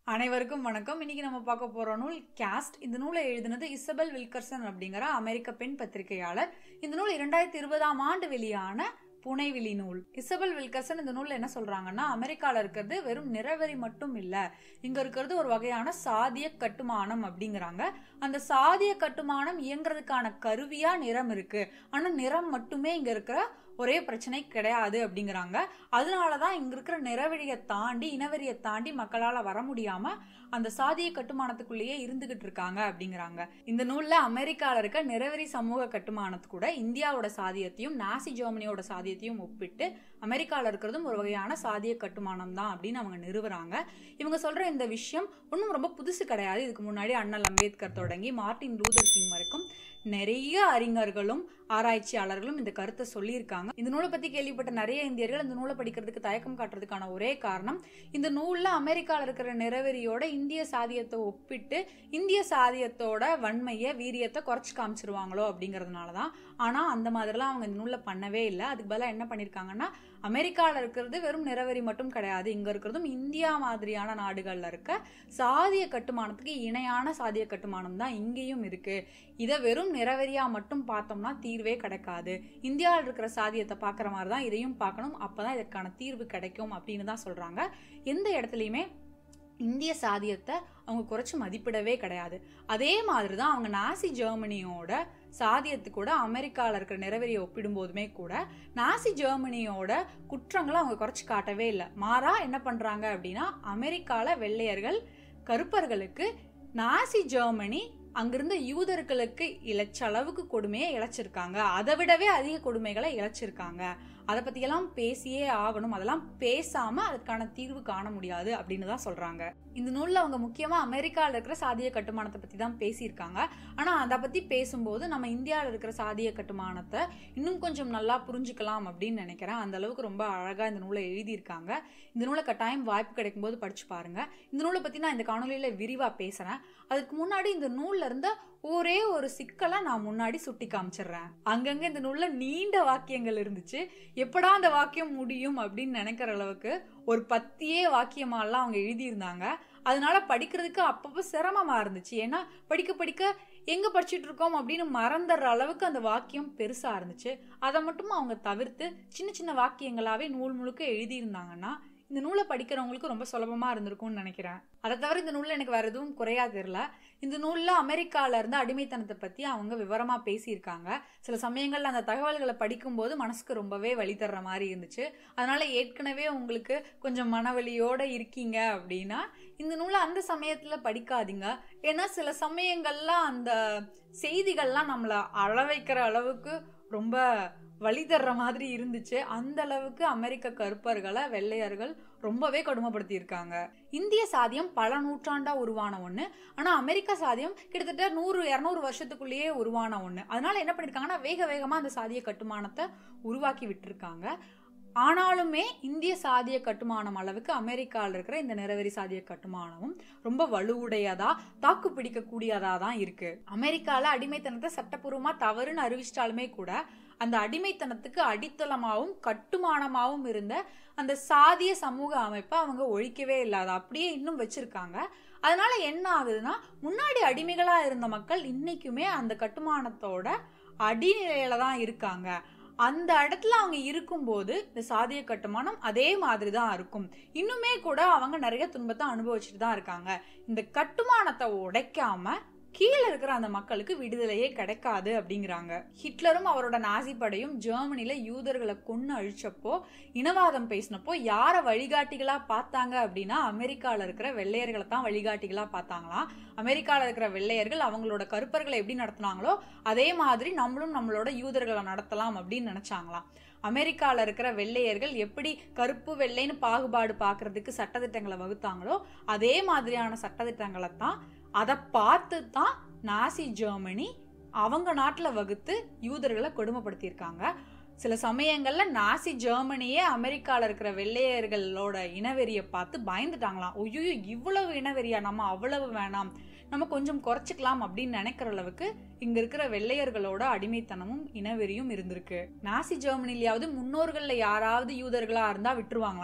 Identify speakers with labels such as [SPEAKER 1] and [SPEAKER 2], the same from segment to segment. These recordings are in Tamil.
[SPEAKER 1] அனைவருக்கும் வணக்கம். இன்னைக்கு நம்ம பார்க்க போற நூல் கேஸ்ட். இந்த நூலை எழுதினது இசபெல் வில்கர்சன் அப்படிங்கிற அமெரிக்க பெண் பத்திரிகையாளர். இந்த நூல் 2020 வெளியான புனைவெளி நூல். இசபெல் வில்கர்சன் இந்த நூல்ல என்ன சொல்றாங்கன்னா, அமெரிக்கால இருக்கிறது வெறும் நிறவெறி மட்டும் இல்ல, இங்க இருக்கிறது ஒரு வகையான சாதிய கட்டுமானம் அப்படிங்கிறாங்க. அந்த சாதிய கட்டுமானம் இயங்குறதுக்கான கருவியா நிறம் இருக்கு, ஆனா நிறம் மட்டுமே இங்க இருக்கிற ஒரே பிரச்சனை கிடையாது அப்படிங்கிறாங்க. அதனாலதான் இங்க இருக்கிற நிறவெறியை தாண்டி இனவெறியை தாண்டி மக்களால வர முடியாம அந்த சாதிய கட்டுமானத்துக்குள்ளேயே இருந்துகிட்டு இருக்காங்க அப்படிங்கிறாங்க. இந்த நூல்ல அமெரிக்கால இருக்க நிறவெறி சமூக கட்டுமானத்து கூட இந்தியாவோட சாதியத்தையும் நாசி ஜெர்மனியோட சாதியத்தையும் ஒப்பிட்டு அமெரிக்கால இருக்கிறதும் ஒரு வகையான சாதிய கட்டுமானம் தான் அப்படின்னு அவங்க நிறுவுறாங்க. இவங்க சொல்ற இந்த விஷயம் ஒன்றும் ரொம்ப புதுசு கிடையாது. இதுக்கு முன்னாடி அண்ணல் அம்பேத்கர் தொடங்கி மார்ட்டின் லூதர் கிங் வரைக்கும் நிறைய அறிஞர்களும் ஆராய்ச்சியாளர்களும் இந்த கருத்தை சொல்லியிருக்காங்க. இந்த நூலை பத்தி கேள்விப்பட்ட நிறைய இந்தியர்கள் இந்த நூலை படிக்கிறதுக்கு தயக்கம் காட்டுறதுக்கான ஒரே காரணம், இந்த நூல்ல அமெரிக்கால இருக்கிற நிறவெறியோட இந்திய சாதியத்தை ஒப்பிட்டு இந்திய சாதியத்தோட வன்மைய வீரியத்தை குறைச்சு காமிச்சிருவாங்களோ அப்படிங்கறதுனாலதான். ஆனா அந்த மாதிரிலாம் அவங்க இந்த நூல்ல பண்ணவே இல்லை. அதுக்கு பதிலாக என்ன பண்ணிருக்காங்கன்னா, அமெரிக்கால இருக்கிறது வெறும் நிறவெறி மட்டும் கிடையாது, இங்க இருக்கிறதும் இந்தியா மாதிரியான நாடுகள்ல இருக்க சாதிய கட்டுமானத்துக்கு இணையான சாதிய கட்டுமானம் தான் இங்கேயும் இருக்கு. இதை வெறும் நிறவெறியா மட்டும் பார்த்தோம்னா தீர்வே கிடைக்காது. இந்தியாவில் இருக்கிற சாதியத்தை பாக்குற மாதிரிதான் இதையும் பார்க்கணும், அப்பதான் இதற்கான தீர்வு கிடைக்கும் அப்படின்னு தான் சொல்றாங்க. எந்த இடத்துலயுமே இந்திய சாதியத்தை அவங்க குறைச்சு மதிப்பிடவே கிடையாது. அதே மாதிரிதான் அவங்க நாசி ஜெர்மனியோட சாதியத்து கூட அமெரிக்கால இருக்கிற நிறவெறியை ஒப்பிடும் போதுமே கூட நாசி ஜெர்மனியோட குற்றங்களை அவங்க குறைச்சு காட்டவே இல்லை. மாறா என்ன பண்றாங்க அப்படின்னா, அமெரிக்கால வெள்ளையர்கள் கருப்பர்களுக்கு நாசி ஜெர்மனி அங்கிருந்த யூதர்களுக்கு இழைச்ச அளவுக்கு கொடுமையை இழைச்சிருக்காங்க, அதை விடவே அதிக கொடுமைகளை இழைச்சிருக்காங்க. அதை பத்தியெல்லாம் பேசியே ஆகணும், அதெல்லாம் பேசாம அதுக்கான தீர்வு காண முடியாது அப்படின்னு தான் சொல்றாங்க. இந்த நூல்ல அவங்க முக்கியமா அமெரிக்கால இருக்கிற சாதிய கட்டுமானத்தை பத்தி தான் பேசியிருக்காங்க. ஆனா அதை பத்தி பேசும்போது நம்ம இந்தியாவில இருக்கிற சாதிய கட்டுமானத்தை இன்னும் கொஞ்சம் நல்லா புரிஞ்சுக்கலாம் அப்படின்னு நினைக்கிறேன். அந்த அளவுக்கு ரொம்ப அழகா இந்த நூலை எழுதியிருக்காங்க. இந்த நூலை கட்டாயம் வாய்ப்பு கிடைக்கும் போது படிச்சு பாருங்க. இந்த நூலை பத்தி நான் இந்த காணொலியில விரிவா பேசுறேன். அதுக்கு முன்னாடி இந்த நூல்ல இருந்த ஒரே ஒரு சிக்கலை நான் முன்னாடி சுட்டி காமிச்சிடுறேன். அங்கங்க இந்த நூல்ல நீண்ட வாக்கியங்கள் இருந்துச்சு. எப்படா அந்த வாக்கியம் முடியும் அப்படின்னு நினைக்கிற அளவுக்கு ஒரு பத்தியே வாக்கியமாலாம் அவங்க எழுதியிருந்தாங்க. அதனால படிக்கிறதுக்கு அப்பப்போ சிரமமா இருந்துச்சு. ஏன்னா படிக்க படிக்க எங்க படிச்சுட்டு இருக்கோம் அப்படின்னு மறந்துடுற அளவுக்கு அந்த வாக்கியம் பெருசா இருந்துச்சு. அதை மட்டும் அவங்க தவிர்த்து சின்ன சின்ன வாக்கியங்களாவே நூல் முழுக்க எழுதியிருந்தாங்கன்னா இந்த நூலை படிக்கிறவங்களுக்கு ரொம்ப சுலபமா இருந்திருக்கும்னு நினைக்கிறேன். அதை தவிர இந்த நூல்ல எனக்கு வேற எதுவும் குறையா தெரியல. இந்த நூல்ல அமெரிக்கால இருந்து அடிமைத்தனத்தை பத்தி அவங்க விவரமா பேசியிருக்காங்க. சில சமயங்கள்ல அந்த தகவல்களை படிக்கும் போது மனசுக்கு ரொம்பவே வலி தர்ற மாதிரி இருந்துச்சு. அதனால ஏற்கனவே உங்களுக்கு கொஞ்சம் மனவலியோட இருக்கீங்க அப்படின்னா இந்த நூலை அந்த சமயத்துல படிக்காதீங்க. ஏன்னா சில சமயங்கள்ல அந்த செய்திகள்லாம் நம்மள அழ வைக்கிற அளவுக்கு ரொம்ப வழி தர்ற மாதிரி இருந்துச்சு. அந்த அளவுக்கு அமெரிக்க கருப்பர்களை வெள்ளையர்கள் ரொம்பவே கொடுமைப்படுத்தி இருக்காங்க. இந்திய சாதியம் பல நூற்றாண்டா உருவான ஒண்ணு, ஆனா அமெரிக்க சாதியம் கிட்டத்தட்ட 100-200 வருஷத்துக்குள்ளேயே உருவான ஒண்ணு. அதனால என்ன பண்ணிருக்காங்கன்னா, வேக வேகமா அந்த சாதிய கட்டுமானத்தை உருவாக்கி விட்டுருக்காங்க. ஆனாலுமே இந்திய சாதிய கட்டுமானம் அளவுக்கு அமெரிக்கால இருக்கிற இந்த நிறவெறி சாதிய கட்டுமானமும் ரொம்ப வலுவுடையதா தாக்கு பிடிக்க கூடியதா தான் இருக்கு. அமெரிக்கால அடிமைத்தனத்தை சட்டப்பூர்வமா தவறுன்னு அறிவிச்சிட்டாலுமே கூட அந்த அடிமைத்தனத்துக்கு அடித்தளமாவும் கட்டுமானமாவும் இருந்த அந்த சாதிய சமூக அமைப்பை அவங்க ஒழிக்கவே இல்லாத அப்படியே இன்னும் வச்சிருக்காங்க. அதனால என்ன ஆகுதுன்னா, முன்னாடி அடிமைகளா இருந்த மக்கள் இன்னைக்குமே அந்த கட்டுமானத்தோட அடிநிலையில தான் இருக்காங்க. அந்த இடத்துல அவங்க இருக்கும்போது இந்த சாதிய கட்டுமானம் அதே மாதிரிதான் இருக்கும். இன்னுமே கூட அவங்க நிறைய துன்பத்தை அனுபவிச்சுட்டு தான் இருக்காங்க. இந்த கட்டுமானத்தை உடைக்காம கீழே இருக்கிற அந்த மக்களுக்கு விடுதலையே கிடைக்காது அப்படிங்கிறாங்க. ஹிட்லரும் அவரோட நாசி படையும் ஜெர்மனில யூதர்களை கொன்னு அழிச்சப்போ, இனவாதம் பேசினப்போ யார வழிகாட்டிகளா பார்த்தாங்க அப்படின்னா அமெரிக்கால இருக்கிற வெள்ளையர்களை தான் வழிகாட்டிகளா பார்த்தாங்களாம். அமெரிக்கால இருக்கிற வெள்ளையர்கள் அவங்களோட கருப்பர்களை எப்படி நடத்தினாங்களோ அதே மாதிரி நம்மளும் நம்மளோட யூதர்களை நடத்தலாம் அப்படின்னு நினைச்சாங்களாம். அமெரிக்கால இருக்கிற வெள்ளையர்கள் எப்படி கருப்பு வெள்ளைன்னு பாகுபாடு பாக்குறதுக்கு சட்டத்திட்டங்களை வகுத்தாங்களோ அதே மாதிரியான சட்டத்திட்டங்களை தான் அதை பார்த்து தான் நாசி ஜெர்மனி அவங்க நாட்டுல வகுத்து யூதர்களை கொடுமைப்படுத்தியிருக்காங்க. சில சமயங்கள்ல நாசி ஜெர்மனியே அமெரிக்கால இருக்கிற வெள்ளையர்களோட இனவெறியை பார்த்து பயந்துட்டாங்களாம். ஐயோ, இவ்வளவு இனவெறியா, நம்ம அவ்வளவு வேணாம், நம்ம கொஞ்சம் குறைச்சிக்கலாம் அப்படின்னு நினைக்கிற அளவுக்கு இங்க இருக்கிற வெள்ளையர்களோட அடிமைத்தனமும் இனவெறியும் இருந்திருக்கு. நாசி ஜெர்மனிலயாவது முன்னோர்கள்ல யாராவது யூதர்களா இருந்தா விட்டுருவாங்களாம்.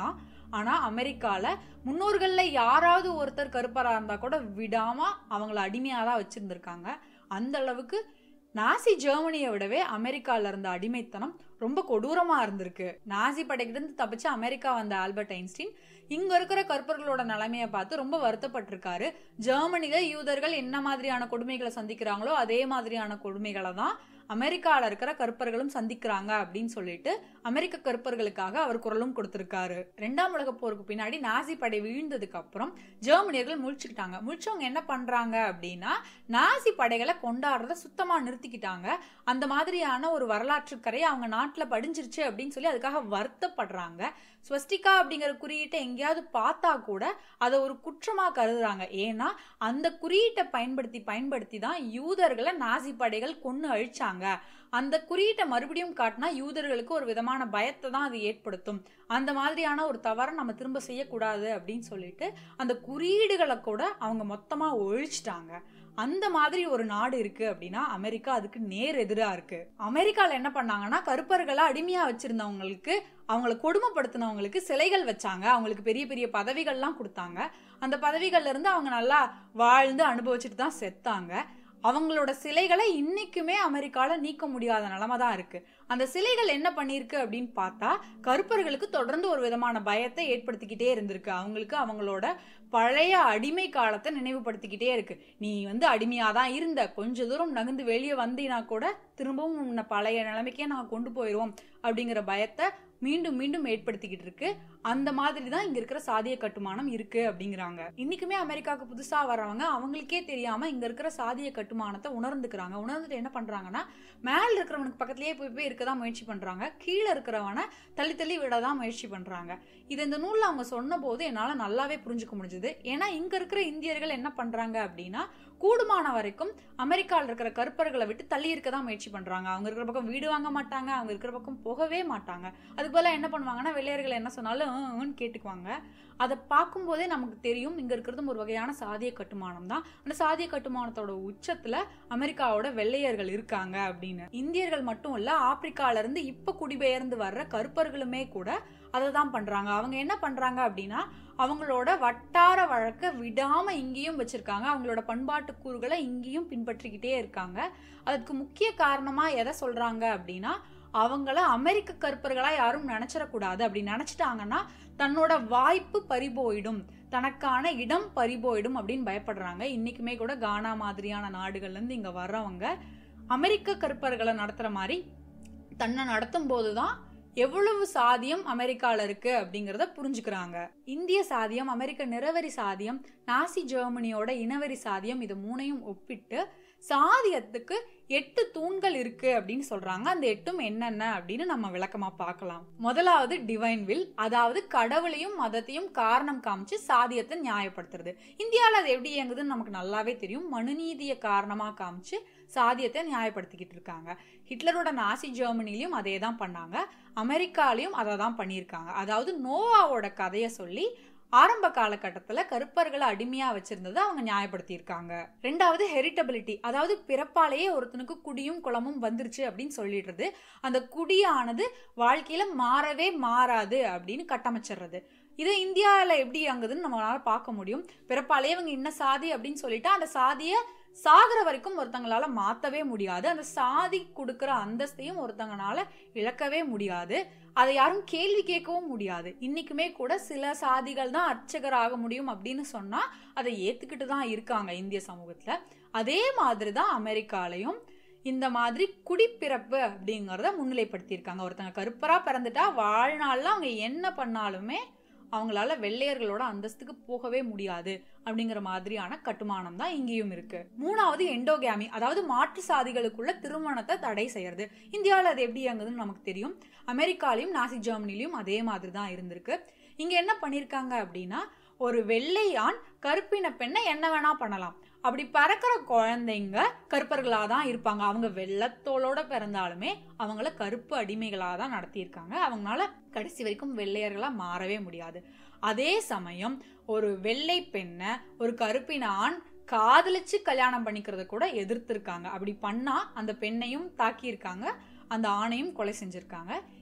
[SPEAKER 1] ஆனா அமெரிக்கால முன்னோர்கள்ல யாராவது ஒருத்தர் கருப்பரா இருந்தா கூட விடாம அவங்கள அடிமையாதான் வச்சிருந்திருக்காங்க. அந்த அளவுக்கு நாசி ஜெர்மனியை விடவே அமெரிக்கால இருந்த அடிமைத்தனம் ரொம்ப கொடூரமா இருந்திருக்கு. நாசி படைக்கிட்டு இருந்து தப்பிச்சு அமெரிக்கா வந்த ஆல்பர்ட் ஐன்ஸ்டீன் இங்க இருக்கிற கருப்பர்களோட நிலைமையை பார்த்து ரொம்ப வருத்தப்பட்டிருக்காரு. ஜெர்மனில யூதர்கள் என்ன மாதிரியான கொடுமைகளை சந்திக்கிறாங்களோ அதே மாதிரியான கொடுமைகளை தான் அமெரிக்கால இருக்கிற கருப்பர்களும் சந்திக்கிறாங்க அப்படின்னு சொல்லிட்டு அமெரிக்க கருப்பர்களுக்காக அவர் குரலும் கொடுத்திருக்காரு. 2ஆம் உலக போருக்கு பின்னாடி நாசி படை வீழ்ந்ததுக்கு அப்புறம் ஜெர்மனியர்கள் முழிச்சுக்கிட்டாங்க. முழிச்சவங்க என்ன பண்றாங்க அப்படின்னா நாசி படைகளை கொண்டாடுறத சுத்தமா நிறுத்திக்கிட்டாங்க. அந்த மாதிரியான ஒரு வரலாற்று கரை அவங்க நாட்டுல படிஞ்சிருச்சு அப்படின்னு சொல்லி அதுக்காக வருத்தப்படுறாங்க. ஸ்வஸ்டிகா அப்படிங்கிற குறியீட்டை எங்கேயாவது பார்த்தா கூட அதை ஒரு குற்றமா கருதுறாங்க. ஏன்னா அந்த குறியீட்டை பயன்படுத்தி தான் யூதர்களை நாசி படைகள் கொன்னு அழிச்சாங்க. அந்த குறியீட்டை மறுபடியும் காட்டினா யூதர்களுக்கு ஒரு விதமான பயத்தை தான் அது ஏற்படுத்தும். அந்த மாதிரியான ஒரு தவறை நம்ம திரும்ப செய்யக்கூடாது அப்படின்னு சொல்லிட்டு அந்த குறியீடுகளை கூட அவங்க மொத்தமா ஒழிச்சிட்டாங்க. அந்த மாதிரி ஒரு நாடு இருக்கு அப்படின்னா அமெரிக்கா அதுக்கு நேர் எதிரா இருக்கு. அமெரிக்கால என்ன பண்ணாங்கன்னா கருப்பர்களை அடிமையா வச்சிருந்தவங்களுக்கு, அவங்களை கொடுமைப்படுத்தினவங்களுக்கு சிலைகள் வச்சாங்க. அவங்களுக்கு பெரிய பெரிய பதவிகள்லாம் கொடுத்தாங்க. அந்த பதவிகள்ல இருந்து அவங்க நல்லா வாழ்ந்து அனுபவிச்சுட்டு தான் செத்தாங்க. அவங்களோட சிலைகளை இன்னைக்குமே அமெரிக்கால நீக்க முடியாத நிலைமை தான் இருக்கு. அந்த சிலைகள் என்ன பண்ணிருக்கு அப்படின்னு பார்த்தா கருப்பர்களுக்கு தொடர்ந்து ஒரு விதமான பயத்தை ஏற்படுத்திக்கிட்டே இருந்திருக்கு. அவங்களுக்கு அவங்களோட பழைய அடிமை காலத்தை நினைவுபடுத்திக்கிட்டே இருக்கு. நீ அடிமையாதான் இருந்த, கொஞ்ச தூரம் நகர்ந்து வெளியே வந்தீனா கூட திரும்பவும் உன்னை பழைய நிலைமைக்கே நாங்க கொண்டு போயிடுவோம் அப்படிங்கிற பயத்தை மீண்டும் மீண்டும் ஏற்படுத்திக்கிட்டு இருக்கு. அந்த மாதிரி தான் இங்க இருக்கிற சாதிய கட்டுமானம் இருக்கு அப்படிங்கிறாங்க. இன்னைக்குமே அமெரிக்காவுக்கு புதுசா வர்றவங்க அவங்களுக்கே தெரியாம இங்க இருக்கிற சாதிய கட்டுமானத்தை உணர்ந்துக்கிறாங்க. உணர்ந்துட்டு என்ன பண்றாங்கன்னா மேல இருக்கிறவனுக்கு பக்கத்திலேயே போய் இருக்கதான் முயற்சி பண்றாங்க. கீழே இருக்கிறவனை தள்ளி தள்ளி விடதான் முயற்சி பண்றாங்க. இது இந்த நூல்ல அவங்க சொன்ன போது என்னால நல்லாவே புரிஞ்சுக்க முடிஞ்சது. ஏன்னா இங்க இருக்கிற இந்தியர்கள் என்ன பண்றாங்க அப்படின்னா கூடுமான வரைக்கும் அமெரிக்காவில் இருக்கிற கருப்பர்களை விட்டு தள்ளி இருக்கதான் முயற்சி பண்றாங்க. அவங்க இருக்கிற பக்கம் வீடு வாங்க மாட்டாங்க, அவங்க இருக்கிற பக்கம் போகவே மாட்டாங்க. அதுக்கு போல என்ன பண்ணுவாங்கன்னா வெள்ளையர்கள் என்ன சொன்னாலும் கேட்டுக்குவாங்க. அதை பார்க்கும் போதே நமக்கு தெரியும் இங்க இருக்கிறதும் ஒரு வகையான சாதிய கட்டுமானம் தான். அந்த சாதிய கட்டுமானத்தோட உச்சத்துல அமெரிக்காவோட வெள்ளையர்கள் இருக்காங்க அப்படின்னு. இந்தியர்கள் மட்டும் இல்ல, ஆப்பிரிக்கால இருந்து இப்ப குடிபெயர்ந்து வர்ற கருப்பர்களுமே கூட அதை தான் பண்றாங்க. அவங்க என்ன பண்றாங்க அப்படின்னா அவங்களோட வட்டார வழக்க விடாம இங்கேயும் வச்சிருக்காங்க. அவங்களோட பண்பாட்டு கூறுகளை இங்கேயும் பின்பற்றிக்கிட்டே இருக்காங்க. அதுக்கு முக்கிய காரணமா எதை சொல்றாங்க அப்படின்னா அவங்கள அமெரிக்க கருப்பர்களா யாரும் நினைச்சிடக்கூடாது. அப்படி நினைச்சிட்டாங்கன்னா தன்னோட வாய்ப்பு பறிபோயிடும், தனக்கான இடம் பறிபோயிடும் அப்படின்னு பயப்படுறாங்க. இன்னைக்குமே கூட கானா மாதிரியான நாடுகள்ல இருந்து இங்க வர்றவங்க அமெரிக்க கருப்பர்களை நடத்துற மாதிரி தன்னை நடத்தும் போதுதான் எவ்வளவு சாதியம் அமெரிக்கால இருக்கு அப்படிங்கறத புரிஞ்சுக்கிறாங்க. இந்திய சாதியம், அமெரிக்க நிறவெறி சாதியம், நாசி ஜெர்மனியோட இனவெறி சாதியம், இது மூணையும் ஒப்பிட்டு சாதியத்துக்கு 8 தூண்கள் இருக்கு அப்படின்னு சொல்றாங்க. அந்த 8ம் என்னென்ன அப்படின்னு நம்ம விளக்கமா பார்க்கலாம். முதலாவது டிவைன் வில், அதாவது கடவுளையும் மதத்தையும் காரணம் காமிச்சு சாதியத்தை நியாயப்படுத்துறது. இந்தியாவில் அது எப்படி இயங்குதுன்னு நமக்கு நல்லாவே தெரியும். மனுநீதியை காரணமா காமிச்சு சாதியத்தை நியாயப்படுத்திக்கிட்டு இருக்காங்க. ஹிட்லரோட நாசி ஜெர்மனிலையும் அதே தான் பண்ணாங்க, அமெரிக்காலையும் அதை தான் பண்ணியிருக்காங்க. அதாவது நோவாவோட கதையை சொல்லி ஆரம்ப காலகட்டத்துல கருப்பர்களை அடிமையா வச்சிருந்ததை அவங்க நியாயப்படுத்தி இருக்காங்க. 2வது ஹெரிட்டபிலிட்டி, அதாவது பிறப்பாலேயே ஒருத்தனுக்கு குடியும் குளமும் வந்துருச்சு அப்படின்னு சொல்லிடுறது. அந்த குடியானது வாழ்க்கையில மாறவே மாறாது அப்படின்னு கட்டமைச்சிடுறது. இது இந்தியாவில எப்படி அங்குதுன்னு நம்மளால பார்க்க முடியும். பிறப்பாலேயே இவங்க இன்ன சாதி அப்படின்னு சொல்லிட்டு அந்த சாதிய சாகிற வரைக்கும் ஒருத்தங்களால மாத்தவே முடியாது. அந்த சாதி கொடுக்கிற அந்தஸ்தையும் ஒருத்தங்கனால இழக்கவே முடியாது. அதை யாரும் கேள்வி கேட்கவும் முடியாது. இன்னைக்குமே கூட சில சாதிகள் தான் அர்ச்சகர் ஆக முடியும் அப்படின்னு சொன்னா அதை ஏத்துக்கிட்டு தான் இருக்காங்க இந்திய சமூகத்துல. அதே மாதிரிதான் அமெரிக்காலையும் இந்த மாதிரி குடிப்பிறப்பு அப்படிங்கறத முன்னிலைப்படுத்தியிருக்காங்க. ஒருத்தங்க கருப்பரா பிறந்துட்டா வாழ்நாள்ல அவங்க என்ன பண்ணாலுமே அவங்களால வெள்ளையர்களோட அந்தஸ்துக்கு போகவே முடியாது அப்படிங்கிற மாதிரியான கட்டுமானம் தான் இங்கேயும் இருக்கு. 3வது எண்டோகேமி, அதாவது மாற்று சாதிகளுக்குள்ள திருமணத்தை தடை செய்யறது. இந்தியாவில் அது எப்படி இயங்குதுன்னு நமக்கு தெரியும். அமெரிக்காலையும் நாசி ஜெர்மனிலையும் அதே மாதிரி தான் இருந்திருக்கு. இங்க என்ன பண்ணிருக்காங்க அப்படின்னா ஒரு வெள்ளையான் கருப்பின பெண்ணை என்ன வேணா பண்ணலாம். அப்படி பறக்கிற குழந்தைங்க கருப்பர்களாதான் இருப்பாங்க. அவங்க வெள்ளத்தோளோட பிறந்தாலுமே அவங்கள கருப்பு அடிமைகளாதான் நடத்தியிருக்காங்க. அவங்களால கடைசி வரைக்கும் வெள்ளையர்களா மாறவே முடியாது. அதே சமயம் ஒரு வெள்ளை பெண்ணை ஒரு கருப்பின ஆண் காதலிச்சு கல்யாணம் பண்ணிக்கிறத கூட எதிர்த்திருக்காங்க. அப்படி பண்ணா அந்த பெண்ணையும் தாக்கியிருக்காங்க, அந்த ஆணையும் கொலை செஞ்சிருக்காங்க.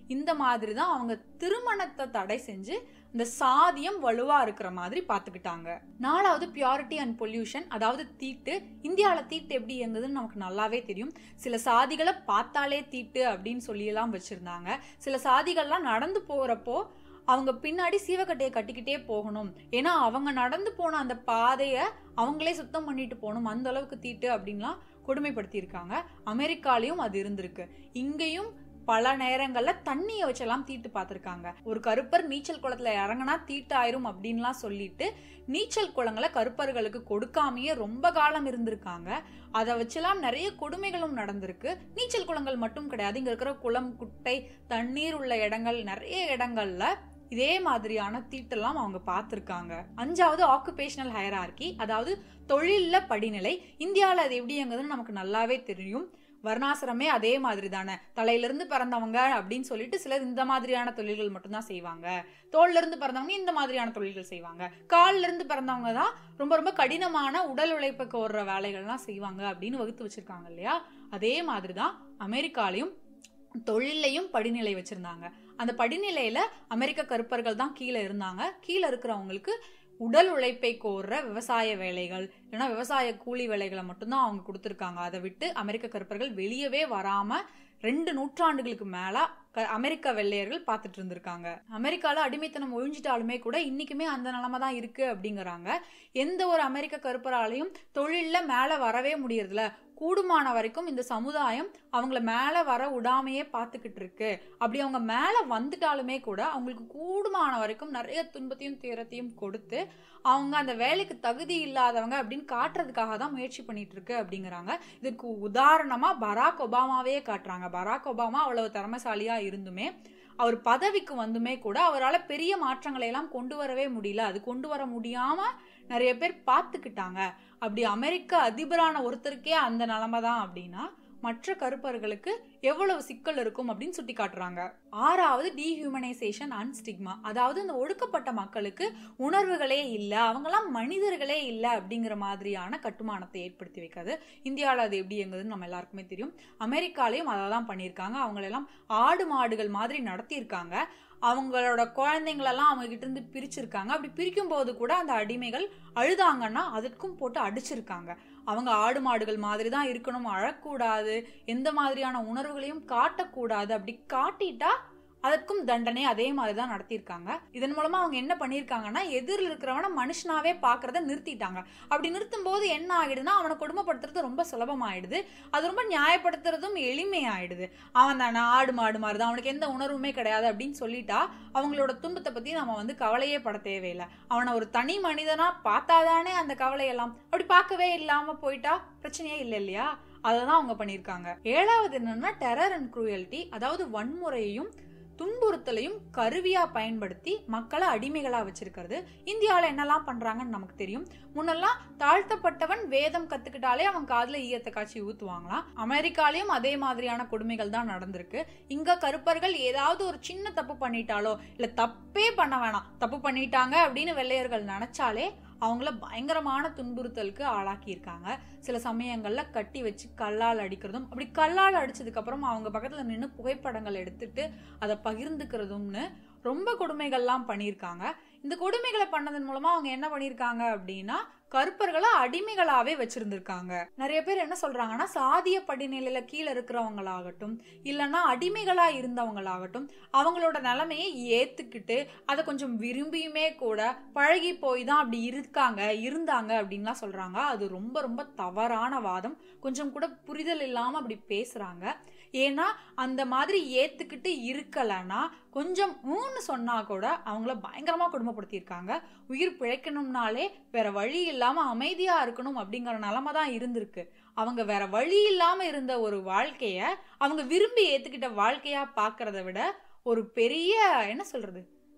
[SPEAKER 1] இந்த மாதிரி தான் அவங்க திருமணத்தை தடை செஞ்சு இந்த சாதியம் வலுவா இருக்கிற மாதிரி பாத்துக்கிட்டாங்க. 4வது பியூரிட்டி அண்ட் பொல்யூஷன், அதாவது தீட்டு. இந்தியாவில தீட்டு எப்படி இயங்குதுன்னு நமக்கு நல்லாவே தெரியும். சில சாதிகளை பார்த்தாலே தீட்டு அப்படின்னு சொல்லி எல்லாம் வச்சிருந்தாங்க. சில சாதிகள்லாம் நடந்து போறப்போ அவங்க பின்னாடி சீவக்கட்டையை கட்டிக்கிட்டே போகணும், ஏன்னா அவங்க நடந்து போன அந்த பாதைய அவங்களே சுத்தம் பண்ணிட்டு போகணும், அந்த அளவுக்கு தீட்டு அப்படின்லாம் கொடுமைப்படுத்தி இருக்காங்க. அமெரிக்காலையும் அது இருந்திருக்கு. இங்கேயும் பல நேரங்கள்ல தண்ணியை வச்செல்லாம் தீட்டு பார்த்திருக்காங்க. ஒரு கருப்பர் நீச்சல் குளத்துல இறங்கினா தீட்டாயிரும் அப்படின்லாம் சொல்லிட்டு நீச்சல் குளங்களை கருப்பர்களுக்கு கொடுக்காமையே ரொம்ப காலம் இருந்திருக்காங்க. அதை வச்செல்லாம் நிறைய கொடுமைகளும் நடந்திருக்கு. நீச்சல் குளங்கள் மட்டும் கிடையாது, இங்க இருக்கிற குளம், குட்டை, தண்ணீர் உள்ள இடங்கள், நிறைய இடங்கள்ல இதே மாதிரியான தீட்டெல்லாம் அவங்க பார்த்திருக்காங்க. 5வது ஆக்குபேஷனல் ஹையரார்கி, அதாவது தொழில்ல படிநிலை. இந்தியாவில் அது எப்படி இயங்குதுன்னு நமக்கு நல்லாவே தெரியும். வர்ணாசிரமே அதே மாதிரி தானே. தலையிலிருந்து பிறந்தவங்க அப்படின்னு சொல்லிட்டு சிலர் இந்த மாதிரியான தொழில்கள் மட்டும்தான் செய்வாங்க, தோல்ல இருந்து பிறந்தவங்க இந்த மாதிரியான தொழில்கள் செய்வாங்க, கால்ல இருந்து பிறந்தவங்க தான் ரொம்ப ரொம்ப கடினமான உடல் உழைப்புக்கு ஓடுற வேலைகள்லாம் செய்வாங்க அப்படின்னு வகுத்து வச்சிருக்காங்க இல்லையா. அதே மாதிரிதான் அமெரிக்காலையும் தொழிலையும் படிநிலை வச்சிருந்தாங்க. அந்த படிநிலையில அமெரிக்க கருப்பர்கள் தான் கீழே இருந்தாங்க. கீழே இருக்கிறவங்களுக்கு உடல் உழைப்பை கோர்ற விவசாய வேலைகள் இல்லைன்னா விவசாய கூலி வேலைகளை மட்டும்தான் அவங்க கொடுத்துருக்காங்க. அதை விட்டு அமெரிக்க கருப்பர்கள் வெளியவே வராம 2 நூற்றாண்டுகளுக்கு மேல அமெரிக்க வெள்ளையர்கள் பார்த்துட்டு இருந்திருக்காங்க. அமெரிக்கால அடிமைத்தனம் ஒழிஞ்சிட்டாலுமே கூட இன்னைக்குமே அந்த நிலைமை தான் இருக்கு அப்படிங்கிறாங்க. எந்த ஒரு அமெரிக்க கருப்பராலையும் தொழில்ல மேல வரவே முடியறதுல, கூடுமான வரைக்கும் இந்த சமுதாயம் அவங்கள மேல வர விடாமையே பார்த்துக்கிட்டு இருக்கு. அப்படி அவங்க மேல வந்துட்டாலுமே கூட அவங்களுக்கு கூடுமான வரைக்கும் நிறைய துன்பத்தையும் துயரத்தையும் கொடுத்து அவங்க அந்த வேலைக்கு தகுதி இல்லாதவங்க அப்படின்னு காட்டுறதுக்காக தான் முயற்சி பண்ணிட்டு இருக்கு அப்படிங்கிறாங்க. இதுக்கு உதாரணமா பராக் ஒபாமாவே காட்டுறாங்க. பராக் ஒபாமா அவ்வளவு திறமைசாலியா இருந்துமே அவர் பதவிக்கு வந்துமே கூட அவரால் பெரிய மாற்றங்களை எல்லாம் கொண்டு வரவே முடியல. அது கொண்டு வர முடியாம நிறைய பேர் பார்த்துக்கிட்டாங்க. அப்படி அமெரிக்க அதிபரான ஒருத்தருக்கே அந்த நிலைமை தான் அப்படின்னா மற்ற கருப்பர்களுக்கு எவ்வளவு சிக்கல் இருக்கும் அப்படின்னு சுட்டி காட்டுறாங்க. 6வது டீஹியூமனைசேஷன் அண்ட் ஸ்டிக்மா, அதாவது இந்த ஒடுக்கப்பட்ட மக்களுக்கு உணர்வுகளே இல்லை, அவங்கெல்லாம் மனிதர்களே இல்லை அப்படிங்கிற மாதிரியான கட்டுமானத்தை ஏற்படுத்தி வைக்காது. இந்தியாவில் அது எப்படி எங்குதுன்னு நம்ம எல்லாருக்குமே தெரியும். அமெரிக்காலையும் அதை தான் பண்ணியிருக்காங்க. அவங்களெல்லாம் ஆடு மாடுகள் மாதிரி நடத்தியிருக்காங்க. அவங்களோட குழந்தைங்களெல்லாம் அவங்க கிட்ட இருந்து பிரிச்சிருக்காங்க. அப்படி பிரிக்கும் போது கூட அந்த அடிமைகள் அழுதாங்கன்னா அதற்கும் போட்டு அடிச்சிருக்காங்க. அவங்க ஆடு மாடுகள் மாதிரி தான் இருக்கணும், அழக்கூடாது, எந்த மாதிரியான உணர்வுகளையும் காட்டக்கூடாது. அப்படி காட்டிட்டா அதற்கும் தண்டனை அதே மாதிரிதான் நடத்தியிருக்காங்க. இதன் மூலமா அவங்க என்ன பண்ணிருக்காங்கன்னா எதிரில் இருக்கிறவன மனுஷனாவே பாக்குறத நிறுத்திட்டாங்க. அப்படி நிறுத்தும் போது என்ன ஆயிடுதுன்னா அவனை கொடுமைப்படுத்துறது ரொம்ப சுலபமாயிடுது, அது ரொம்ப நியாயப்படுத்துறதும் எளிமையாயிடுது. அவன் தானே ஆடு மாடு மாதிரிதான், அவனுக்கு எந்த உணர்வுமே கிடையாது அப்படின்னு சொல்லிட்டா அவங்களோட துன்பத்தை பத்தி நம்ம கவலையே பட தேவையில்லை. அவனை ஒரு தனி மனிதனா பார்த்தாதானே அந்த கவலையெல்லாம். அப்படி பார்க்கவே இல்லாம போயிட்டா பிரச்சனையே இல்லை இல்லையா. அததான் அவங்க பண்ணிருக்காங்க. 7வது என்னன்னா டெரர் அண்ட் குரூயல்டி, அதாவது வன்முறையையும் துன்புறுத்தலையும் கருவியா பயன்படுத்தி மக்களை அடிமைகளா வச்சிருக்கிறது. இந்தியாவில என்னெல்லாம் பண்றாங்கன்னு நமக்கு தெரியும். முன்னெல்லாம் தாழ்த்தப்பட்டவன் வேதம் கத்துக்கிட்டாலே அவன் காதுல ஈயத்தை காய்ச்சி ஊத்துவாங்களாம். அமெரிக்காலையும் அதே மாதிரியான கொடுமைகள் தான் நடந்திருக்கு. இங்க கருப்பர்கள் ஏதாவது ஒரு சின்ன தப்பு பண்ணிட்டாலோ இல்ல தப்பே பண்ண வேணாம், தப்பு பண்ணிட்டாங்க அப்படின்னு வெள்ளையர்கள் நினைச்சாலே அவங்கள பயங்கரமான துன்புறுத்தலுக்கு ஆளாக்கி இருக்காங்க. சில சமயங்கள்ல கட்டி வச்சு கல்லால் அடிக்கிறதும், அப்படி கல்லால் அடிச்சதுக்கு அப்புறம் அவங்க பக்கத்துல நின்று புகைப்படங்கள் எடுத்துட்டு அதை பகிர்ந்துக்கிறதும்னு ரொம்ப கொடுமைகள்லாம் பண்ணியிருக்காங்க. இந்த கொடுமைகளை பண்ணதன் மூலமா அவங்க என்ன பண்ணியிருக்காங்க அப்படின்னா கருப்பர்களை அடிமைகளாவே வச்சிருந்திருக்காங்க. நிறைய பேர் என்ன சொல்றாங்கன்னா சாதிய படிநிலையில கீழே இருக்கிறவங்களாகட்டும் இல்லைன்னா அடிமைகளா இருந்தவங்களாகட்டும் அவங்களோட நிலைமையை ஏத்துக்கிட்டு அதை கொஞ்சம் விரும்பியுமே கூட பழகி போய் தான் அப்படி இருந்தாங்க அப்படின்லாம் சொல்றாங்க. அது ரொம்ப ரொம்ப தவறான வாதம். கொஞ்சம் கூட புரிதல் இல்லாம அப்படி பேசுறாங்க. ஏன்னா அந்த மாதிரி ஏத்துக்கிட்டு இருக்கலன்னா கொஞ்சம் சொன்னா கூட அவங்கள பயங்கரமா கொடுமைப்படுத்தியிருக்காங்க. உயிர் பிழைக்கணும்னாலே வேற வழி இல்லாம அமைதியா இருக்கணும் அப்படிங்கிற நிலைமை தான் இருந்திருக்கு. அவங்க வேற வழி இல்லாம இருந்த ஒரு வாழ்க்கைய அவங்க விரும்பி ஏத்துக்கிட்ட வாழ்க்கையா பாக்குறத விட ஒரு பெரிய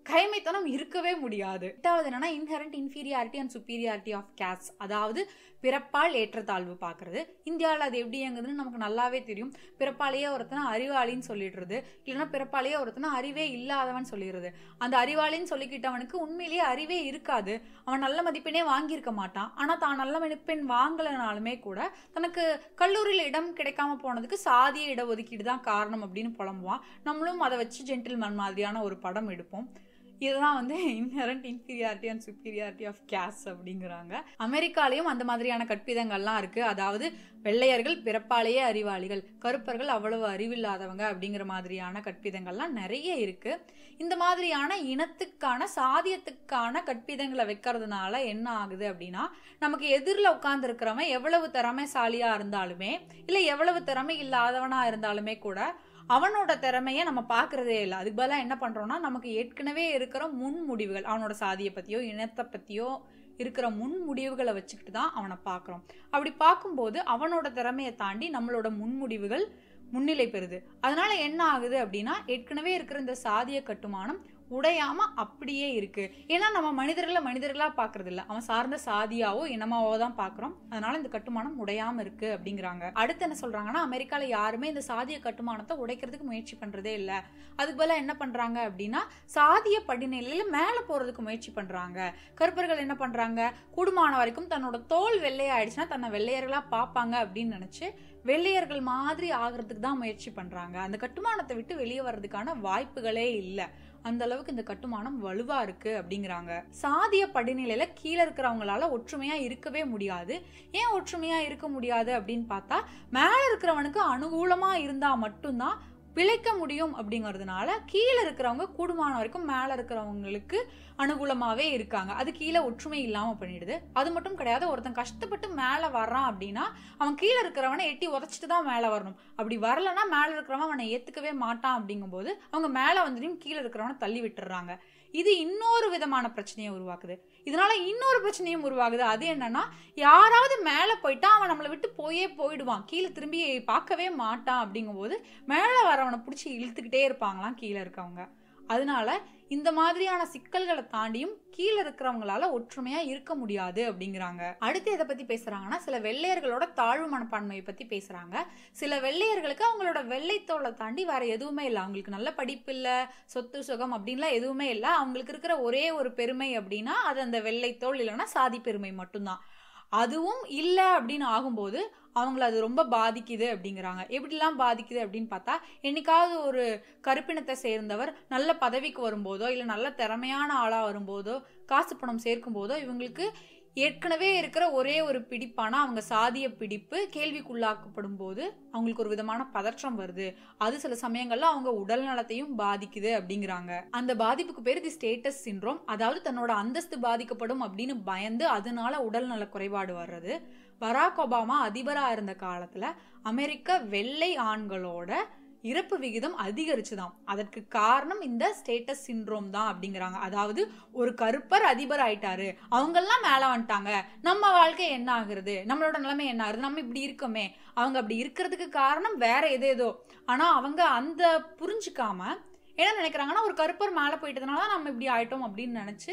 [SPEAKER 1] கைமைத்தனம் இருக்கவே முடியாது. எட்டாவது என்னன்னா inherent inferiority and superiority of caste, அதாவது பிறப்பால் ஏற்றத்தாழ்வு பார்க்கறது. இந்தியாவில் அது எப்படி இயங்குதுன்னு நமக்கு நல்லாவே தெரியும். பிறப்பாலேயே ஒருத்தனை அறிவாளின்னு சொல்லிடுறது, இல்லைன்னா பிறப்பாலேயே ஒருத்தனை அறிவே இல்லாதவன் சொல்லிடுறது. அந்த அறிவாளின்னு சொல்லிக்கிட்டவனுக்கு உண்மையிலேயே அறிவே இருக்காது, அவன் நல்ல மதிப்பெண்ணே வாங்கியிருக்க மாட்டான். ஆனால் தான் நல்ல மதிப்பெண் வாங்கலனாலுமே கூட தனக்கு கல்லூரியில் இடம் கிடைக்காம போனதுக்கு சாதிய இடஒதுக்கீடு தான் காரணம் அப்படின்னு புலம்புவான். நம்மளும் அதை வச்சு ஜென்டில்மேன் மாதிரியான ஒரு படம் எடுப்போம். இதுதான் inherent inferiority and superiority of caste அப்படிங்கிறாங்க. அமெரிக்காலையும் அந்த மாதிரியான கற்பிதங்கள்லாம் இருக்கு. அதாவது வெள்ளையர்கள் பிறப்பாலேயே அறிவாளிகள், கருப்பர்கள் அவ்வளவு அறிவில்லாதவங்க அப்படிங்கிற மாதிரியான கற்பிதங்கள்லாம் நிறைய இருக்கு. இந்த மாதிரியான இனத்துக்கான சாதியத்துக்கான கற்பிதங்களை வைக்கிறதுனால என்ன ஆகுது அப்படின்னா, நமக்கு எதிரில் உட்கார்ந்து இருக்கிறவன் எவ்வளவு திறமைசாலியா இருந்தாலுமே இல்லை எவ்வளவு திறமை இல்லாதவனா இருந்தாலுமே கூட அவனோட திறமைய நம்ம பாக்குறதே இல்லை. அதுக்கு பதிலாக என்ன பண்றோம்னா, நமக்கு ஏற்கனவே இருக்கிற முன்முடிவுகள், அவனோட சாதியை பத்தியோ இனத்தை பத்தியோ இருக்கிற முன்முடிவுகளை வச்சுக்கிட்டு தான் அவனை பார்க்குறோம். அப்படி பார்க்கும்போது அவனோட திறமையை தாண்டி நம்மளோட முன்முடிவுகள் முன்னிலை பெறுது. அதனால என்ன ஆகுது அப்படின்னா, ஏற்கனவே இருக்கிற இந்த சாதிய கட்டுமானம் உடையாம அப்படியே இருக்கு. ஏன்னா நம்ம மனிதர்களா பாக்குறது இல்ல, அவன் சார்ந்த சாதியாவோ இனமாவோ தான் பாக்குறோம். அதனால இந்த கட்டுமானம் உடையாம இருக்கு அப்படிங்கிறாங்க. அடுத்து என்ன சொல்றாங்கன்னா, அமெரிக்கால யாருமே இந்த சாதிய கட்டுமானத்தை உடைக்கிறதுக்கு முயற்சி பண்றதே இல்ல. அதுக்கு பதிலா என்ன பண்றாங்க அப்படின்னா, சாதிய படிநிலையில மேல போறதுக்கு முயற்சி பண்றாங்க. கருப்பர்கள் என்ன பண்றாங்க, கூடுமான வரைக்கும் தன்னோட தோல் வெள்ளையாயிடுச்சுன்னா தன்னை வெள்ளையர்களா பாப்பாங்க அப்படின்னு நினைச்சு வெள்ளையர்கள் மாதிரி ஆகிறதுக்கு தான் முயற்சி பண்றாங்க. அந்த கட்டுமானத்தை விட்டு வெளியே வர்றதுக்கான வாய்ப்புகளே இல்லை. அந்த அளவுக்கு இந்த கட்டுமானம் வலுவா இருக்கு அப்படிங்கிறாங்க. சாதிய படிநிலையில கீழே இருக்கிறவங்களால ஒற்றுமையா இருக்கவே முடியாது. ஏன் ஒற்றுமையா இருக்க முடியாது அப்படின்னு பார்த்தா, மேல இருக்கிறவனுக்கு அனுகூலமா இருந்தா மட்டும்தான் பிழைக்க முடியும் அப்படிங்கிறதுனால கீழே இருக்கிறவங்க கூடுமான வரைக்கும் மேல இருக்கிறவங்களுக்கு அனுகூலமாவே இருக்காங்க. அது கீழே ஒற்றுமை இல்லாம பண்ணிடுது. அது மட்டும் கிடையாது, ஒருத்தன் கஷ்டப்பட்டு மேல வர்றான் அப்படின்னா அவன் கீழே இருக்கிறவனை எட்டி உதச்சிட்டு தான் மேல வரணும். அப்படி வரலன்னா மேல இருக்கிறவன் அவனை ஏத்துக்கவே மாட்டான். அப்படிங்கும் போது அவங்க மேல வந்துடும் கீழே இருக்கிறவனை தள்ளி விட்டுறாங்க. இது இன்னொரு விதமான பிரச்சனையை உருவாக்குது. இதனால இன்னொரு பிரச்சனையும் உருவாகுது. அது என்னன்னா, யாராவது மேல போயிட்டா அவன் நம்மளை விட்டு போயிடுவான், கீழே திரும்பி பார்க்கவே மாட்டான். அப்படிங்கும் போது மேல வரவனை பிடிச்சி இழுத்துக்கிட்டே இருப்பாங்களாம் கீழே இருக்கவங்க. அதனால இந்த மாதிரியான சிக்கல்களை தாண்டியும் கீழே இருக்கிறவங்களால ஒற்றுமையா இருக்க முடியாது அப்படிங்கிறாங்க. அடுத்து எதை பத்தி பேசுறாங்கன்னா, சில வெள்ளையர்களோட தாழ்வு மனப்பான்மையை பத்தி பேசுறாங்க. சில வெள்ளையர்களுக்கு அவங்களோட வெள்ளைத்தோலை தாண்டி வேற எதுவுமே இல்லை. அவங்களுக்கு நல்ல படிப்பு இல்லை, சொத்து சுகம் அப்படின்லாம் எதுவுமே இல்லை. அவங்களுக்கு இருக்கிற ஒரே ஒரு பெருமை அப்படின்னா அது அந்த வெள்ளைத்தோல் இல்லைன்னா சாதி பெருமை மட்டும்தான். அதுவும் இல்லை அப்படின்னு ஆகும்போது அவங்கள அது ரொம்ப பாதிக்குது அப்படிங்கிறாங்க. எப்படிலாம் பாதிக்குது அப்படின்னு பார்த்தா, என்னைக்காவது ஒரு கருப்பினத்தை சேர்ந்தவர் நல்ல பதவிக்கு வரும்போதோ இல்லை நல்ல திறமையான ஆளா வரும்போதோ காசு பணம் சேர்க்கும் போதோ இவங்களுக்கு ஏற்கனவே இருக்கிற ஒரே ஒரு பிடிப்பான அவங்க சாதிய பிடிப்பு கேள்விக்குள்ளாக்கப்படும் போது அவங்களுக்கு ஒரு விதமான பதற்றம் வருது. அது சில சமயங்கள்ல அவங்க உடல் நலத்தையும் பாதிக்குது அப்படிங்கிறாங்க. அந்த பாதிப்புக்கு பேரு தி ஸ்டேட்டஸ் சிண்ட்ரோம். அதாவது தன்னோட அந்தஸ்து பாதிக்கப்படும் அப்படின்னு பயந்து அதனால உடல் நல குறைபாடு வர்றது. பராக் ஒபாமா அதிபரா இருந்த காலத்துல அமெரிக்க வெள்ளை ஆண்களோட இறப்பு விகிதம் அதிகரிச்சுதான். அதற்கு காரணம் இந்த ஸ்டேட்டஸ் சிண்ட்ரோம் தான் அப்படிங்கிறாங்க. அதாவது ஒரு கருப்பர் அதிபர் ஆயிட்டாரு, அவங்கெல்லாம் மேல வந்துட்டாங்க, நம்ம வாழ்க்கை என்ன ஆகுறது, நம்மளோட நிலைமை என்ன ஆகுது, நம்ம இப்படி இருக்கோமே. அவங்க அப்படி இருக்கிறதுக்கு காரணம் வேற ஏதேதோ. ஆனா அவங்க அந்த புரிஞ்சுக்காம என்ன நினைக்கிறாங்கன்னா, ஒரு கருப்பர் மேல போயிட்டதுனால நம்ம இப்படி ஆயிட்டோம் அப்படின்னு நினைச்சு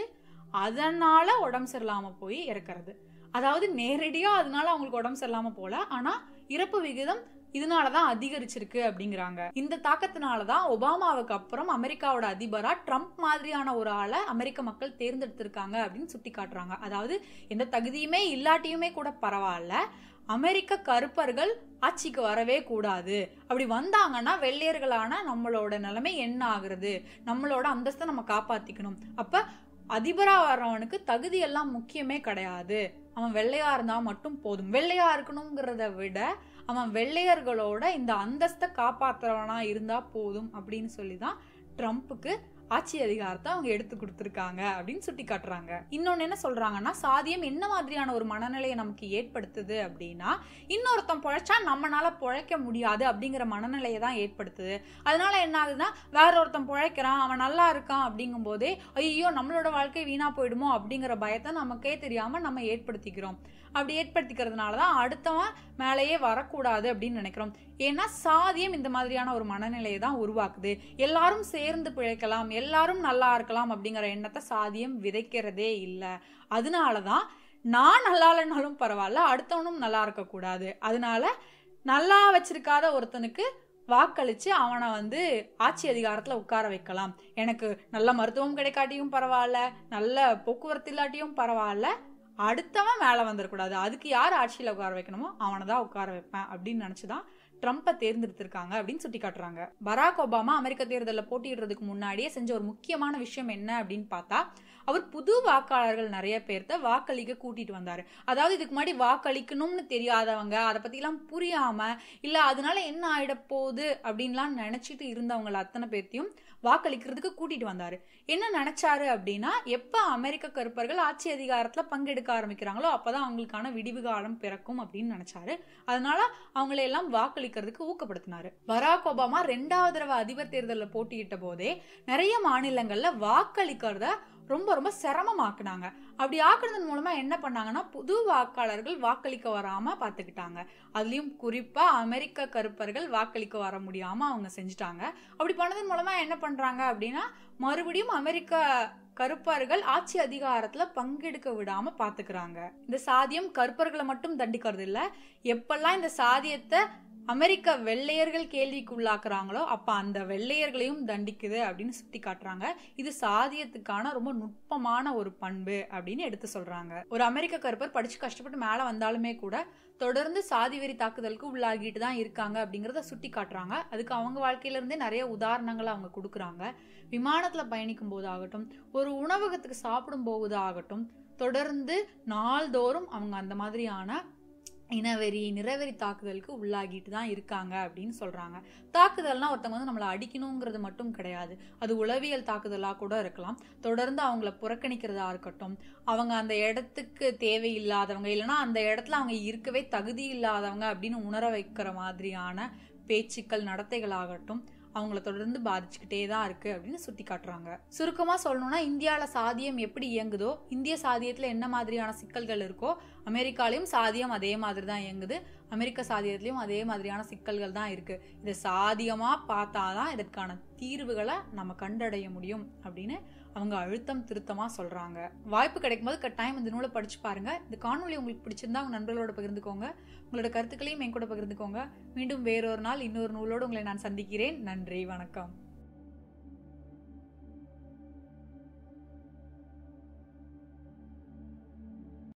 [SPEAKER 1] அதனால உடம்பு சரியில்லாம போய் இறக்குறது. அதாவது நேரடியா அதனால அவங்களுக்கு உடம்பு சரியில்லாம போல, ஆனா இறப்பு விகிதம் இதனாலதான் அதிகரிச்சிருக்கு அப்படிங்கிறாங்க. இந்த தாக்கத்தினாலதான் ஒபாமாவுக்கு அப்புறம் அமெரிக்காவோட அதிபரா ட்ரம்ப் மாதிரியான ஒரு ஆளை அமெரிக்க மக்கள் தேர்ந்தெடுத்திருக்காங்க அப்படின்னு சுட்டி காட்டுறாங்க. அதாவது எந்த தகுதியுமே இல்லாட்டியுமே கூட பரவாயில்ல, அமெரிக்க கருப்பர்கள் ஆட்சிக்கு வரவே கூடாது. அப்படி வந்தாங்கன்னா வெள்ளையர்களான நம்மளோட நிலைமை என்ன ஆகுறது, நம்மளோட அந்தஸ்தை நம்ம காப்பாத்திக்கணும். அப்ப அதிபரா வர்றவனுக்கு தகுதி எல்லாம் முக்கியமே கிடையாது, அவன் வெள்ளையா இருந்தா மட்டும் போதும். வெள்ளையா இருக்கணுங்கிறத விட அவன் வெள்ளையர்களோட இந்த அந்தஸ்தை காப்பாத்துறவனா இருந்தா போதும் அப்படின்னு சொல்லிதான் ட்ரம்ப்புக்கு ஆட்சி அதிகாரத்தை அவங்க எடுத்து கொடுத்துருக்காங்க அப்படின்னு சுட்டி காட்டுறாங்க. இன்னொன்னு என்ன சொல்றாங்கன்னா, சாதியம் என்ன மாதிரியான ஒரு மனநிலையை நமக்கு ஏற்படுத்துது அப்படின்னா, இன்னொருத்தன் பொழைச்சா நம்மளால பொழைக்க முடியாது அப்படிங்கிற மனநிலையை தான் ஏற்படுத்துது. அதனால என்ன ஆகுதுன்னா, வேற ஒருத்தன் பொழைக்கிறான், அவன் நல்லா இருக்கான் அப்படிங்கும் போதே ஐயோ நம்மளோட வாழ்க்கை வீணா போயிடுமோ அப்படிங்கிற பயத்தை நமக்கே தெரியாம நம்ம ஏற்படுத்திக்கிறோம். அப்படி ஏற்படுத்திக்கிறதுனாலதான் அடுத்தவன் மேலேயே வரக்கூடாது அப்படின்னு நினைக்கிறோம். ஏன்னா சாதியம் இந்த மாதிரியான ஒரு மனநிலையை தான் உருவாக்குது. எல்லாரும் சேர்ந்து பிழைக்கலாம், எல்லாரும் நல்லா இருக்கலாம் அப்படிங்கிற எண்ணத்தை சாதியம் விதைக்கிறதே இல்லை. அதனாலதான் நான் நல்லா இல்லைனாலும் பரவாயில்ல, அடுத்தவனும் நல்லா இருக்கக்கூடாது. அதனால நல்லா வச்சிருக்காத ஒருத்தனுக்கு வாக்களிச்சு அவனை ஆட்சி அதிகாரத்துல உட்கார வைக்கலாம். எனக்கு நல்ல மருத்துவம் கிடைக்காட்டியும் பரவாயில்ல, நல்ல போக்குவரத்து இல்லாட்டியும் பரவாயில்ல, அடுத்தவன் மேல வந்துடக்கூடாது, அதுக்கு யார் ஆட்சியில உட்கார வைக்கணுமோ அவனை தான் உட்கார வைப்பேன் அப்படின்னு நினைச்சுதான் ட்ரம்ப்பை தேர்ந்தெடுத்திருக்காங்க அப்படின்னு சுட்டி காட்டுறாங்க. பராக் ஒபாமா அமெரிக்க தேர்தலில் போட்டியிடுறதுக்கு முன்னாடியே செஞ்ச ஒரு முக்கியமான விஷயம் என்ன அப்படின்னு பார்த்தா, அவர் புது வாக்காளர்கள் நிறைய பேர்த்த வாக்களிக்க கூட்டிட்டு வந்தாரு. அதாவது இதுக்கு முன்னாடி வாக்களிக்கணும்னு தெரியாதவங்க, அதை பத்தி எல்லாம் புரியாம இல்ல அதனால என்ன ஆயிட போகுது அப்படின்லாம் நினைச்சிட்டு இருந்தவங்களை அத்தனை பேர்த்தையும் வாக்களிக்கிறதுக்கு கூட்டிட்டு வந்தாரு. என்ன நினைச்சாரு அப்படின்னா, எப்ப அமெரிக்க கருப்பர்கள் ஆட்சி அதிகாரத்துல பங்கெடுக்க ஆரம்பிக்கிறாங்களோ அப்பதான் அவங்களுக்கான விடிவு காலம் பிறக்கும் அப்படின்னு நினைச்சாரு. அதனால அவங்களை எல்லாம் வாக்களிக்கிறதுக்கு ஊக்கப்படுத்தினாரு. பராக் ஒபாமா 2வது தடவை அதிபர் தேர்தலில் போட்டியிட்ட போதே நிறைய மாநிலங்கள்ல வாக்களிக்கிறத ரொம்ப ரொம்ப சிரமமாக்குனாங்க. அப்படி ஆக்குறதன் மூலமா என்ன பண்ணாங்கன்னா, புது வாக்காளர்கள் வாக்களிக்க வராம பாத்துக்கிட்டாங்க. அதுலயும் குறிப்பா அமெரிக்க கருப்பர்கள் வாக்களிக்க வர முடியாம அவங்க செஞ்சுட்டாங்க. அப்படி பண்ணதன் மூலமா என்ன பண்றாங்க அப்படின்னா, மறுபடியும் அமெரிக்க கருப்பர்கள் ஆட்சி அதிகாரத்துல பங்கெடுக்க விடாம பாத்துக்கிறாங்க. இந்த சாதியம் கருப்பர்களை மட்டும் தண்டிக்கிறது இல்ல, எப்பெல்லாம் இந்த சாதியத்தை அமெரிக்க வெள்ளையர்கள் கேள்விக்குள்ளாக்குறாங்களோ அப்ப அந்த வெள்ளையர்களையும் தண்டிக்குது அப்படின்னு சுட்டி காட்டுறாங்க. இது சாதியத்துக்கான ரொம்ப நுட்பமான ஒரு பண்பு அப்படின்னு எடுத்து சொல்றாங்க. ஒரு அமெரிக்க கருப்பர் படிச்சு கஷ்டப்பட்டு மேல வந்தாலுமே கூட தொடர்ந்து சாதி வெறி தாக்குதலுக்கு உள்ளாகிட்டு தான் இருக்காங்க அப்படிங்கறத சுட்டி காட்டுறாங்க. அதுக்கு அவங்க வாழ்க்கையில இருந்தே நிறைய உதாரணங்களை அவங்க கொடுக்குறாங்க. விமானத்துல பயணிக்கும் போதாகட்டும், ஒரு உணவகத்துக்கு சாப்பிடும் போதாகட்டும், தொடர்ந்து நாள்தோறும் அவங்க அந்த மாதிரியான இனவெறி நிறவெறி தாக்குதலுக்கு உள்ளாகிட்டு தான் இருக்காங்க அப்படின்னு சொல்றாங்க. தாக்குதல்னா ஒருத்தவங்க நம்மளை அடிக்கணுங்கிறது மட்டும் கிடையாது, அது உளவியல் தாக்குதலா கூட இருக்கலாம். தொடர்ந்து அவங்கள புறக்கணிக்கிறதா இருக்கட்டும், அவங்க அந்த இடத்துக்கு தேவையில்லாதவங்க இல்லைன்னா அந்த இடத்துல அவங்க இருக்கவே தகுதி இல்லாதவங்க அப்படின்னு உணர வைக்கிற மாதிரியான பேச்சுக்கள் நடத்தைகளாகட்டும் அவங்கள தொடர்ந்து பாதிச்சுக்கிட்டே தான் இருக்கு அப்படின்னு சுட்டி காட்டுறாங்க. சுருக்கமா சொல்லணும்னா, இந்தியாவில் சாதியம் எப்படி இயங்குதோ, இந்திய சாதியத்துல என்ன மாதிரியான சிக்கல்கள் இருக்கோ, அமெரிக்காலையும் சாதியம் அதே மாதிரி தான் இயங்குது. அமெரிக்க சாதியத்திலையும் அதே மாதிரியான சிக்கல்கள் தான் இருக்கு. இதை சாதியமா பார்த்தாதான் இதற்கான தீர்வுகளை நம்ம கண்டடைய முடியும் அப்படின்னு அவங்க அழுத்தம் திருத்தமா சொல்றாங்க. வாய்ப்பு கிடைக்கும் போது கட்டாயம் இந்த நூலை படிச்சு பாருங்க. இந்த காணொலி உங்களுக்கு பிடிச்சிருந்தா உங்க நண்பர்களோட பகிர்ந்துக்கோங்க. உங்களோட கருத்துக்களையும் என் கூட பகிர்ந்துக்கோங்க. மீண்டும் வேறொரு நாள் இன்னொரு நூலோடு உங்களை நான் சந்திக்கிறேன். நன்றி, வணக்கம்.